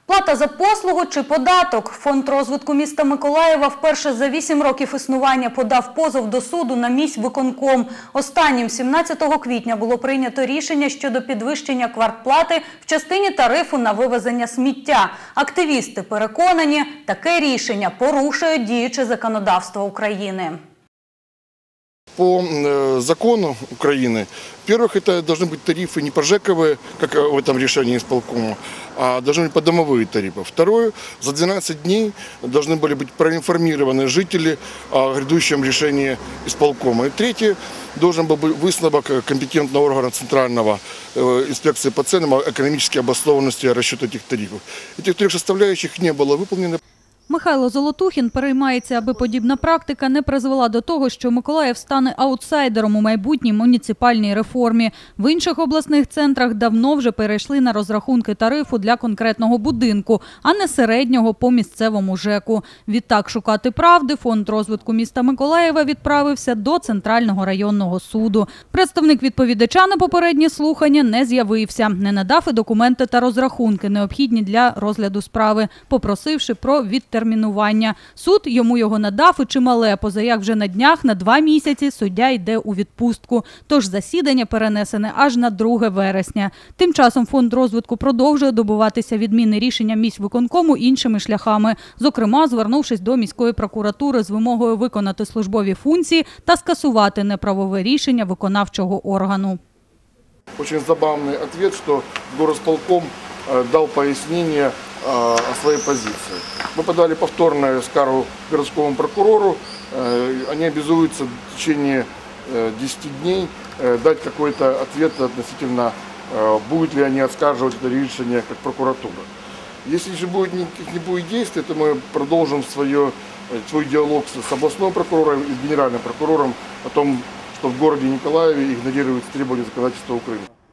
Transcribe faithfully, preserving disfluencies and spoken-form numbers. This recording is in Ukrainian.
Плата за послугу чи податок? Фонд розвитку міста Миколаєва вперше за вісім років існування подав позов до суду на міськвиконком. Останнім сімнадцятого квітня було прийнято рішення щодо підвищення квартплати в частині тарифу на вивезення сміття. Активісти переконані, таке рішення порушує діюче законодавство України. По закону Украины, во-первых, это должны быть тарифы не пожековые, как в этом решении исполкома, а должны быть подомовые тарифы. Второе, за двенадцать дней должны были быть проинформированы жители о грядущем решении исполкома. И третье, должен был быть высновок компетентного органа Центрального инспекции по ценам о экономической обоснованности расчета этих тарифов. Этих трех составляющих не было выполнено. Михайло Золотухін переймається, аби подібна практика не призвела до того, що Миколаїв стане аутсайдером у майбутній муніципальній реформі. В інших обласних центрах давно вже перейшли на розрахунки тарифу для конкретного будинку, а не середнього по місцевому ЖЕКу. Відтак шукати правди Фонд розвитку міста Миколаєва відправився до Центрального районного суду. Представник відповідача на попередні слухання не з'явився, не надав і документи та розрахунки, необхідні для розгляду справи, попросивши про відтермінування. термінування. Суд йому його надав і чимале, позаяк вже на днях на два місяці суддя йде у відпустку. Тож засідання перенесене аж на друге вересня. Тим часом Фонд розвитку продовжує добиватися відміни рішення міськвиконкому іншими шляхами. Зокрема, звернувшись до міської прокуратури з вимогою виконати службові функції та скасувати неправове рішення виконавчого органу. Очень забавный ответ, что горосполком дал пояснение о своей позиции. Мы подали повторную скаргу городскому прокурору. Они обязуются в течение десяти дней дать какой-то ответ относительно, будут ли они оскарживать это решение как прокуратура. Если же будет никаких не будет действий, то мы продолжим свое, свой диалог с областным прокурором и с генеральным прокурором о том, что в городе Николаеве игнорируется требования законодательства Украины.